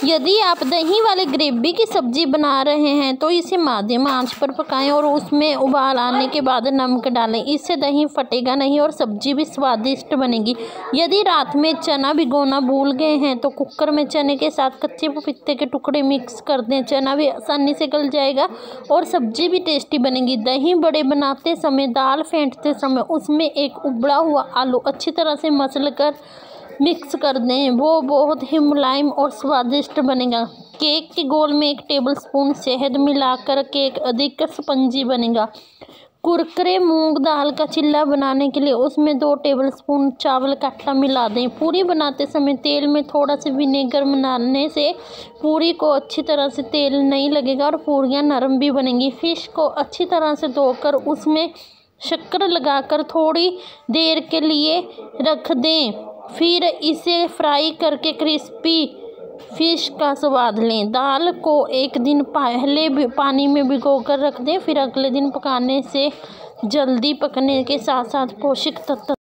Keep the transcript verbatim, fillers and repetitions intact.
यदि आप दही वाले ग्रेवी की सब्जी बना रहे हैं तो इसे मध्यम आंच पर पकाएं और उसमें उबाल आने के बाद नमक डालें। इससे दही फटेगा नहीं और सब्जी भी स्वादिष्ट बनेगी। यदि रात में चना भिगोना भूल गए हैं तो कुकर में चने के साथ कच्चे पपीते के टुकड़े मिक्स कर दें। चना भी आसानी से गल जाएगा और सब्जी भी टेस्टी बनेगी। दही बड़े बनाते समय, दाल फेंटते समय उसमें एक उबला हुआ आलू अच्छी तरह से मसल कर मिक्स कर दें। वो बहुत ही मुलायम और स्वादिष्ट बनेगा। केक के गोल में एक टेबलस्पून शहद मिलाकर केक अधिक स्पंजी बनेगा। कुरकुरे मूंग दाल का चिल्ला बनाने के लिए उसमें दो टेबलस्पून चावल का आटा मिला दें। पूरी बनाते समय तेल में थोड़ा सा विनेगर मिलाने से पूरी को अच्छी तरह से तेल नहीं लगेगा और पूरियां नरम भी बनेंगी। फिश को अच्छी तरह से धोकर उसमें शक्कर लगाकर थोड़ी देर के लिए रख दें। फिर इसे फ्राई करके क्रिस्पी फिश का स्वाद लें। दाल को एक दिन पहले भी पानी में भिगोकर रख दें। फिर अगले दिन पकाने से जल्दी पकने के साथ साथ पोषक तत्व